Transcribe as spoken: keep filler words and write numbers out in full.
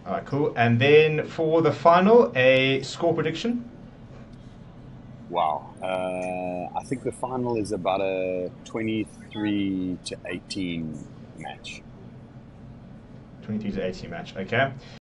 All right, cool. And then for the final, a score prediction. Wow. Uh, I think the final is about a twenty-three to eighteen match. twenty-two to eighteen match. Okay.